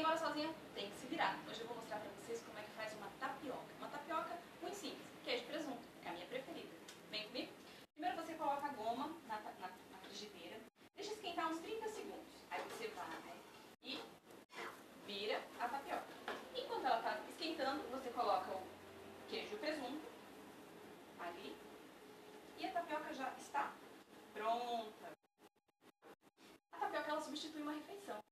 Quem mora sozinha tem que se virar. Hoje eu vou mostrar pra vocês como é que faz uma tapioca. Uma tapioca muito simples, queijo e presunto, que é a minha preferida. Vem comigo? Primeiro você coloca a goma na frigideira, deixa esquentar uns 30 segundos. Aí você vai e vira a tapioca. Enquanto ela está esquentando, você coloca o queijo e o presunto ali e a tapioca já está pronta. A tapioca ela substitui uma refeição.